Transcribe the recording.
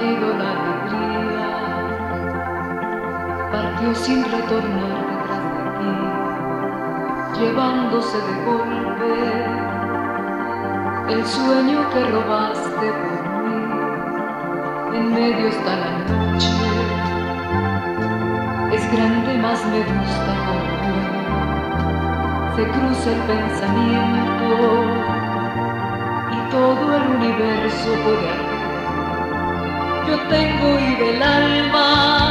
ido la alegría, partió sin retornar detrás de ti, llevándose de golpe el sueño que robaste por mí. En medio está la noche, es grande, más me gusta como se cruza el pensamiento y todo el universo puede arder. Yo tengo y del alma